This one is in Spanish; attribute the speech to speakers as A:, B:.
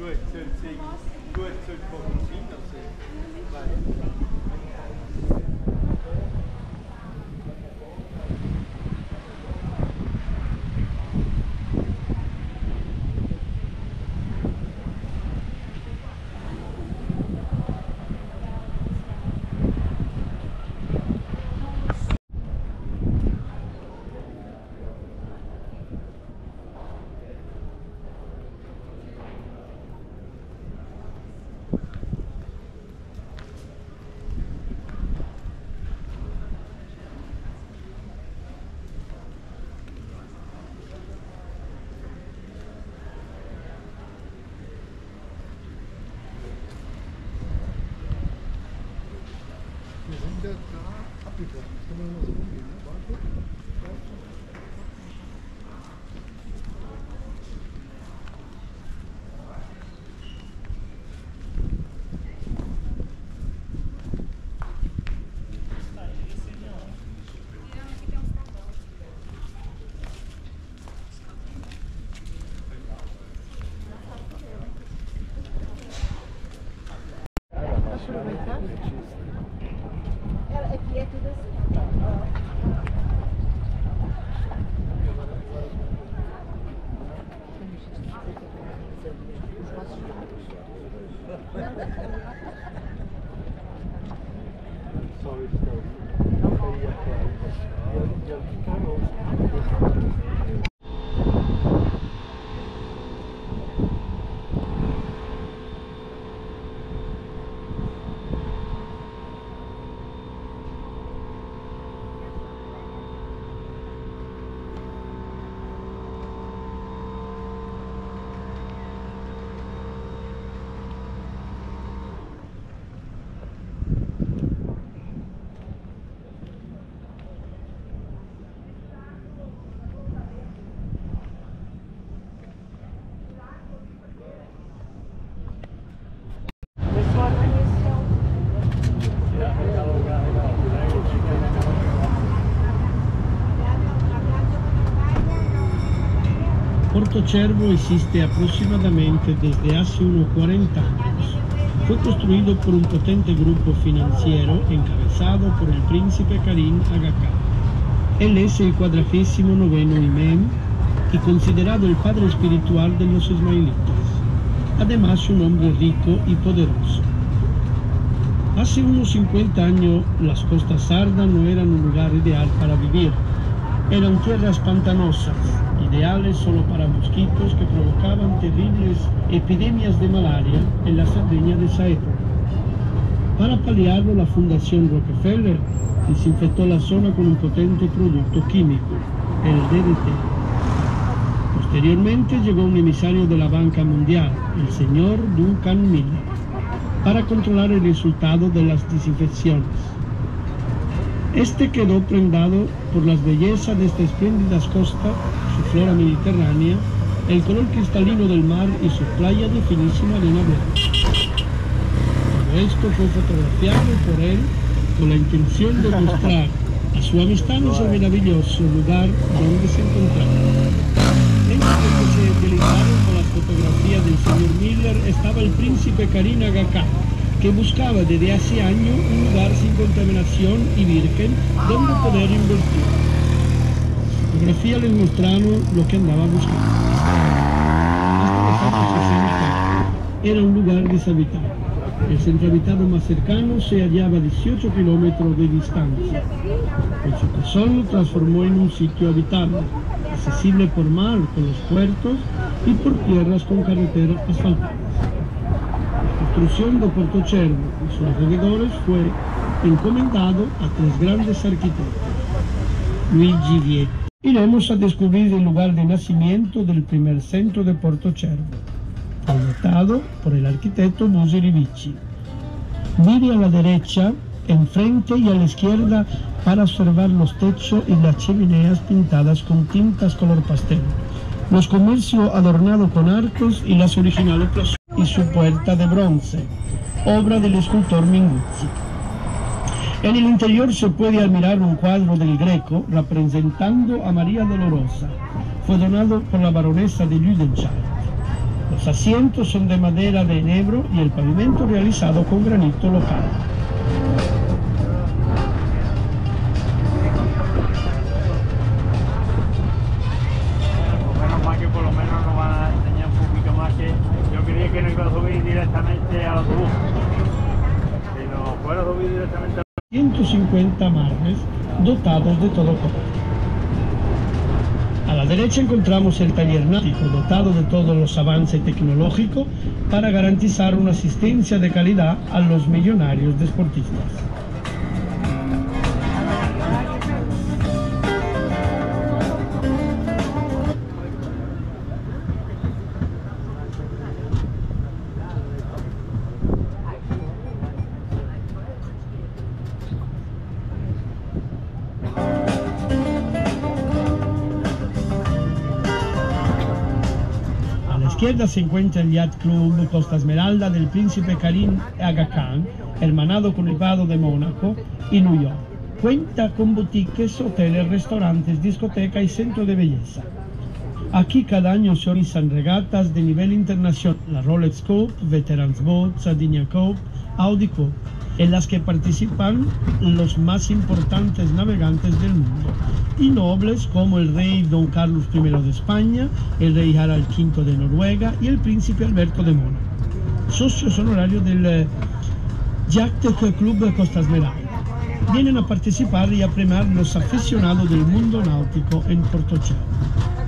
A: Gut, sollte vorkommen sein, dass
B: Portocervo existe aproximadamente desde hace unos 40 años. Fue construido por un potente grupo financiero encabezado por el príncipe Karim Aga Khan. Él es el 49º imán y considerado el padre espiritual de los ismaelitas. Además, un hombre rico y poderoso. Hace unos 50 años, las costas sardas no eran un lugar ideal para vivir. Eran tierras pantanosas, ideales solo para mosquitos que provocaban terribles epidemias de malaria en la Cerdeña de esa época. Para paliarlo, la Fundación Rockefeller desinfectó la zona con un potente producto químico, el DDT. Posteriormente llegó un emisario de la Banca Mundial, el señor Duncan Miller, para controlar el resultado de las desinfecciones. Este quedó prendado por las bellezas de esta espléndida costa, su flora mediterránea, el color cristalino del mar y su playa de finísima arena verde. Todo esto fue fotografiado por él con la intención de mostrar a su amistad en ese maravilloso lugar donde se encontraba. Entre los que se deleitaron con las fotografías del señor Miller estaba el príncipe Karim Aga Khan, que buscaba desde hace años un lugar sin contaminación y virgen donde poder invertir. Las fotografías les mostraron lo que andaba buscando. Era un lugar deshabitado. El centro habitado más cercano se hallaba a 18 kilómetros de distancia. El Chocosol lo transformó en un sitio habitable, accesible por mar con los puertos y por tierras con carreteras asfaltadas. La construcción de Portocervo y sus alrededores fue encomendado a tres grandes arquitectos. Luigi Vietti. Iremos a descubrir el lugar de nacimiento del primer centro de Portocervo, proyectado por el arquitecto Busi Rivici. Mire a la derecha, enfrente y a la izquierda para observar los techos y las chimeneas pintadas con tintas color pastel, los comercios adornados con arcos y las originales plazuelas y su puerta de bronce, obra del escultor Minguzzi. En el interior se puede admirar un cuadro del Greco representando a María Dolorosa. Fue donado por la baronesa de Lüdenscheid. Los asientos son de madera de enebro y el pavimento realizado con granito local.
A: Menos mal que por lo menos nos van a enseñar un poquito más, que yo creía que no iba a subir directamente al autobús. Si no fuera a subir directamente al
B: 150 marnes dotados de todo color. A la derecha encontramos el taller náutico dotado de todos los avances tecnológicos para garantizar una asistencia de calidad a los millonarios deportistas. A la izquierda se encuentra el Yacht Club Costa Esmeralda del príncipe Karim Aga Khan, hermanado con el Prado de Mónaco y New York. Cuenta con boutiques, hoteles, restaurantes, discoteca y centro de belleza. Aquí cada año se organizan regatas de nivel internacional, la Rolex Cup, Veterans Boat, Sardinia Cup, Audi Cup, en las que participan los más importantes navegantes del mundo, y nobles como el rey Don Carlos I de España, el rey Harald V de Noruega y el príncipe Alberto de Mónaco, socios honorarios del Yacht Club Costa Esmeralda. Vienen a participar y a premiar los aficionados del mundo náutico en Portocervo.